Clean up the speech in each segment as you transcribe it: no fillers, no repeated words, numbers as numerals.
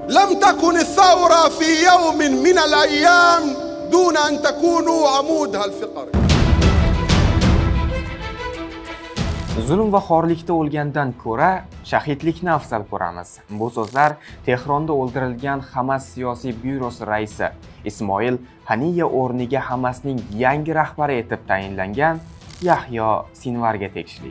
لم تكن الثورة في يوم من الأيام دون أن تكونوا عمودها الفقري. Zulm va xorlikda o'lgandan ko'ra shahidlikni afzal ko'ramiz. Bu so'zlar Tehronda o'ldirilgan Hamas siyosiy byurosi raisi Ismoil Haniya o'rniga Hamasning yangi rahbari etib tayinlangan Yahyo Sinvarga tegishli.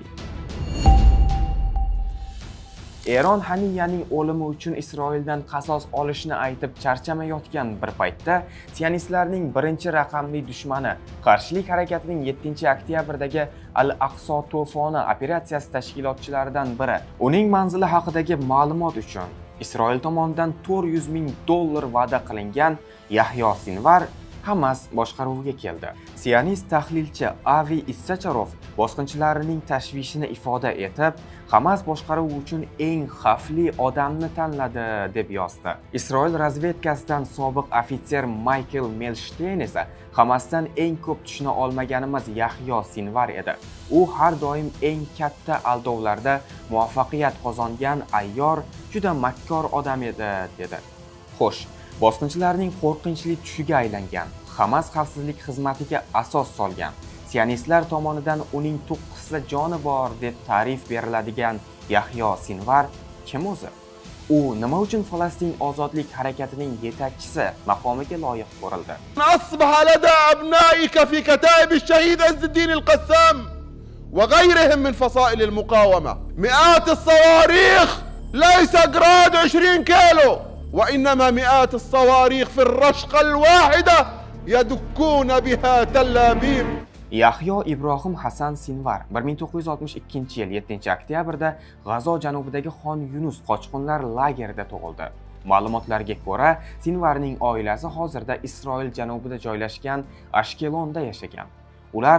Eron Haniyaning o'limi uchun Isroildan qasos olishni aytib charchamayotgan bir paytda sionistlarning birinchi raqamli dushmani qarshilik harakatining 7-oktyabrdagi Al-Aqso to'foni operatsiyasi tashkilotchilaridan biri uning manzili haqidagi ma'lumot uchun Isroil tomonidan $400,000 va'da qilingan Yahyo Sinvar Hamas boshqaruviga keldi. Sionist tahlilchi Avi Issacharov bosqinchilarning tashvishini ifoda etib, Hamas boshqaruvi uchun eng xavfli odamni tanladi deb yozdi. Isroil razvedkasidan sobiq ofitser Michael Melshteyn esa Hamasdan eng ko'p tushuna olmaganimiz Yahyo Sinvar edi. U har doim eng katta aldovlarda muvaffaqiyat qozongan ayyor, juda makkor odam edi dedi. Xo'sh, bosqinchilarning qo'rqinchli tushiga aylangan, Hamas xavfsizlik xizmatiga asos solgan, sionistlar tomonidan uning to'qqizta joni bor deb ta'rif beriladigan Yahyo Sinvar kim o'zi? U nima uchun Falastin ozodlik harakatining yetakchisi maqomiga loyiq ko'rildi? أصبح لدى أبنائك في كتائب الشهيد عز الدين القسام وغيرهم من فصائل المقاومة مئات الصواريخ، ليس جراد 20 كيلو، وإنما مئات الصواريخ في الرشقة الواحدة يدكون بها تل أبيب. Yahyo Ibrohim Hasan Sinvar 1962-yil 7-oktyabrda G'azo janubidagi Xon Yunus qochqinlar lagerida tug'ildi. Ma'lumotlarga ko'ra, Sinvarning oilasi hozirda Isroil janubida joylashgan Ashkelonda yashagan. Ular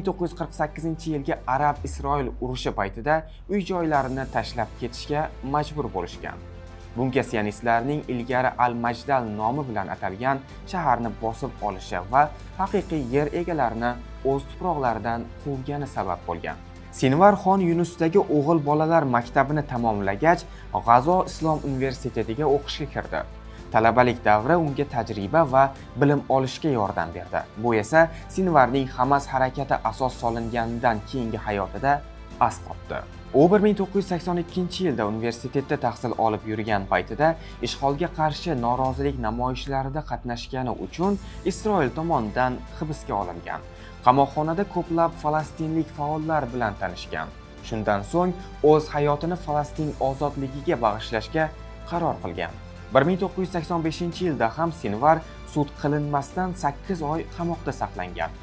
1948-yilgi Arab-Isroil urushi paytida uy-joylarini tashlab ketishga majbur bo'lishgan. Bunga sionistlarning ilgari Al-Majdal nomi bilan atalgan shaharni bosib olishi va haqiqiy yer egalarini o'z tuproqlaridan quvgani sabab bo'lgan. Sinvar Xon Yunusdagi o'g'il bolalar maktabini tamomlagach, G'azo Islom universitetiga o'qishga kirdi. Talabalik davri unga tajriba va bilim olishga yordam berdi. Bu esa Sinvarning Hamas harakati asos solinganidan keyingi hayotida asqotdi. U 1982-yilda universitetda tahsil olib yurgan paytida ishg'olga qarshi norozilik namoyishlarida qatnashgani uchun Isroil tomonidan hibsga olingan. Qamoqxonada ko'plab falastinlik faollar bilan tanishgan. Shundan so'ng o'z hayotini Falastin ozodligiga bag'ishlashga qaror qilgan. 1985-yilda ham Sinvar sud qilinmasdan 8 oy qamoqda saqlangan.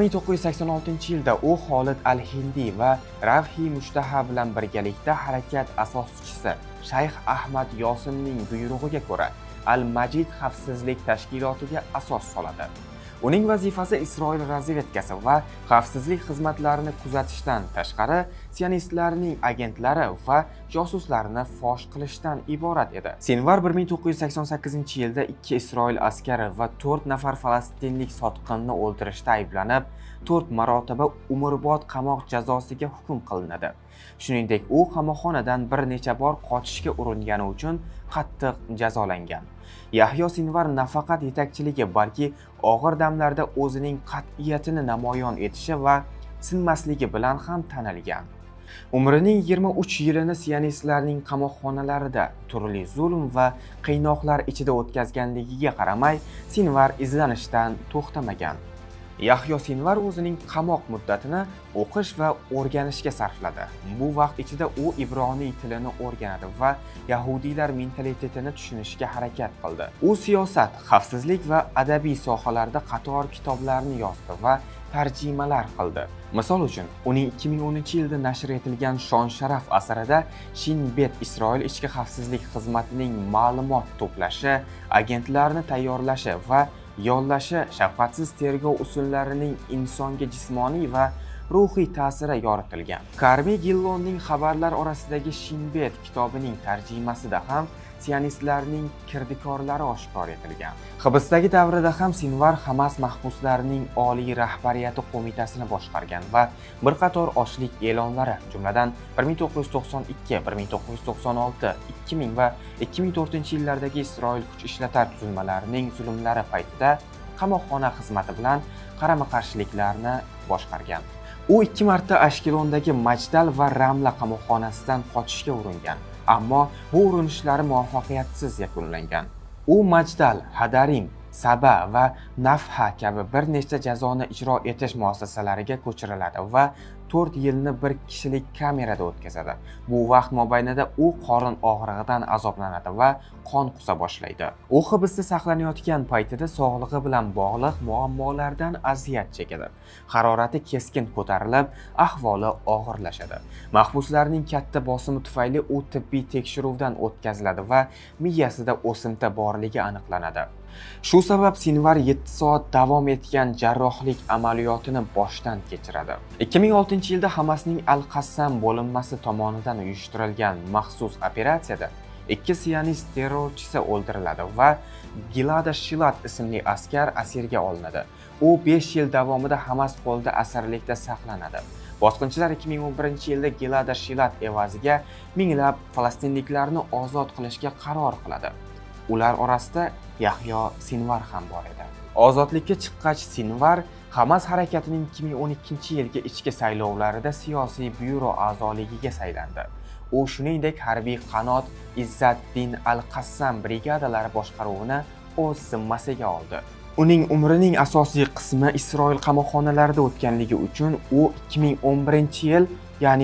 1986-yilda u Xolid Al-Hindi va Ravhi Mushtaha bilan birgalikda harakat asoschisi Shayx Ahmad Yosimning buyrug'iga ko'ra Al-Majid xavfsizlik tashkilotiga asos soladi. Uning vazifasi Isroil razvedkasi va xavfsizlik xizmatlarini kuzatishdan tashqari, sionistlarning agentlari va josuslarini fosh qilishdan iborat edi. Sinvar 1988-yilda 2 Isroil askari va 4 nafar falastinlik sotqinni o'ldirishda ayblanib, 4 marotaba umrbod qamoq jazosiga hukm qilinadi. Shuningdek, u qamoqxonadan bir necha bor qochishga uringani uchun qattiq jazolangan. Yahyo Sinvar nafaqat yetakchiligi, balki og'ir damlarda o'zining qat'iyatini namoyon etishi va sinmasligi bilan ham tanilgan. Umrining 23 yilini sionistlarning qamoqxonalarida turli zulm va qiynoqlar ichida o'tkazganligiga qaramay, Sinvar izlanishdan to'xtamagan. Yahyo Sinvar o'zining qamoq muddatini o'qish va o'rganishga sarfladi. Bu vaqt ichida u ibroniy tilini o'rganadi va yahudiylar mentalitetini tushunishga harakat qildi. U siyosat, xavfsizlik va adabiy sohalarda qator kitoblarni yozdi va tarjimalar qildi. Misol uchun, uning 2010-yilda nashr etilgan Shon Sharaf asarida Shin Bet Isroil ichki xavfsizlik xizmatining ma'lumot to'plashi, agentlarni tayyorlashi va yollashi, shafqatsiz tergov usullarining insonga jismoniy va ruhiy ta'siri yoritilgan. Karbi Gillonning xabarlar orasidagi Shin Bet kitobining tarjimasida ham sionistlarning kirdikorlari oshkor etilgan. Hibsdagi davrida ham Sinvar Hamas mahbuslarining oliy rahbariyati qo'mitasini boshqargan va bir qator ochlik e'lonlari, jumladan 1992, 1996, 2000 va 2004-yillardagi Isroil kuch ishlatar tuzilmalarining zulmlari paytida qamoqxona xizmati bilan qarama-qarshiliklarni boshqargan. U 2 marta Ashkelondagi Majdal va Ramla qamoqxonasidan qochishga uringan, ammo bu urinishlari muvaffaqiyatsiz yakunlangan. U Majdal, Hadarim, Saba va Nafha kabi bir nechta jazoni ijro etish muassasalariga ko'chiriladi va 4 yilni bir kishilik kamerada o'tkazadi. Bu vaqt mobaynida u qorin og'rig'idan azoblanadi va qon qusa boshlaydi. U hibsda saqlanayotgan paytida sog'lig'i bilan bog'liq muammolardan aziyat chekadi. Harorati keskin ko'tarilib, ahvoli og'irlashadi. Mahbuslarning katta bosimi tufayli u tibbiy tekshiruvdan o'tkaziladi va miyasida o'simta borligi aniqlanadi. Shu sabab Sinvar 7 soat davom etgan jarrohlik amaliyotini boshdan kechiradi. 2006-yilda Hamasning Al-Qassam bo'linmasi tomonidan uyushtirilgan maxsus operatsiyada 2 sionist terrorchisi o'ldiriladi va Gilada Shilat ismli askar asirga olinadi. U 5 yil davomida Hamas qo'lida asirlikda saqlanadi. Bosqinchilar 2011-yilda Gilada Shilat evaziga minglab falastinliklarni ozod qilishga qaror qiladi. Ular orasida Yahyo Sinvar ham bor edi. Ozodlikka chiqqach Sinvar Hamas harakatining 2012-yilgi ichki saylovlarida siyosiy byuro a'zoligiga saylandi. U shuningdek harbiy qanot Izzaddin Al-Qassam brigadalari boshqaruvini o'z zimmasiga oldi. Uning umrining asosiy qismi Isroil qamoqxonalarida o'tganligi uchun u 2011-yil, ya'ni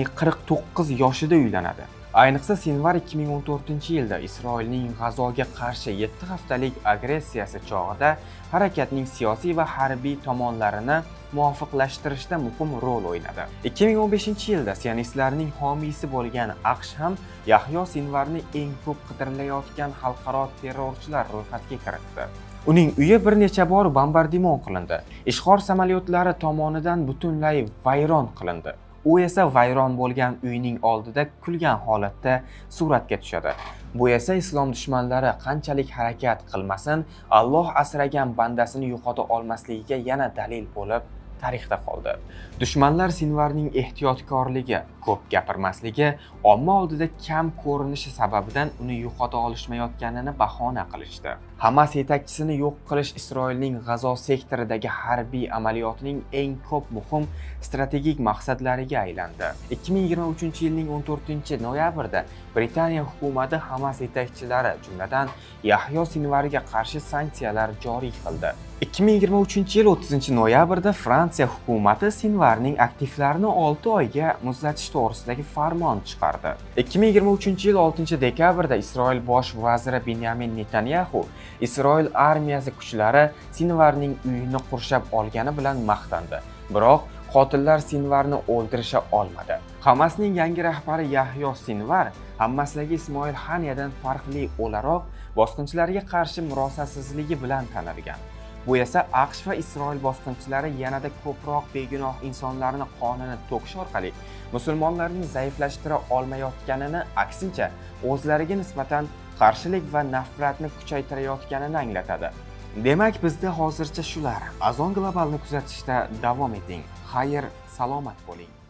49 yoshida uylanadi. Ayniqsa Sinvar 2014-yilda Isroilning G'azoga qarshi 7 haftalik agressiyasi chog'ida harakatning siyosiy va harbiy tomonlarini muvofiqlashtirishda muhim rol o'ynadi. 2015-yilda sionistlarning homiysi bo'lgan AQSh ham Yahyo Sinvarni eng ko'p qidirilayotgan xalqaro terrorchilar ro'yxatiga kiritdi. Uning uyi bir necha bor bombardimon qilindi. Ishg'ol samolyotlari tomonidan butunlay vayron qilindi. U esa vayron bo'lgan uyning oldida kulgan holatda suratga tushadi. Bu esa islom dushmanlari qanchalik harakat qilmasin, Alloh asragan bandasini yo'qota olmasligiga yana dalil bo'lib tarixda qoldi. Dushmanlar Sinvarning ehtiyotkorligi, ko'p gapirmasligi, omma oldida kam ko'rinishi sababidan uni yo'qota olishmayotganini bahona qilishdi. Hamas yetakchisini yo'q qilish Isroilning G'azo sektoridagi harbiy amaliyotining eng ko'p muhim strategik maqsadlariga aylandi. 2023-yilning 14-noyabrida Britaniya hukumati Hamas yetakchilari, jumladan Yahyo Sinvarga qarshi sanksiyalar joriy qildi. 2023-yil 30-noyabrda Fransiya hukumati Sinvarning aktivlarini 6 oyga muzlatish to'g'risidagi farmon chiqardi. 2023-yil 6-dekabrda Isroil bosh vaziri Benyamin Netanyahu Isroil armiyasi kuchlari Sinvarning uyini qurshab olgani bilan maqtandi. Biroq qotillar Sinvarni o'ldirisha olmadi. Hamasning yangi rahbari Yahyo Sinvar Hamasdagi Ismoil Haniyadan farqli o'laroq bosqinchilarga qarshi murosasizligi bilan tanilgan. Bu esa AQSh va Isroil bosqinchilari yanada ko'proq begunoh insonlarni qonini to'kish orqali musulmonlarning zaiflashtira olmayotganini, aksincha o'zlariga nisbatan qarshilik va nafratni kuchaytirayotganini anglatadi. Demak, bizda hozircha shular. Azon Globalni kuzatishda davom eting. Xayr, salomat bo'ling.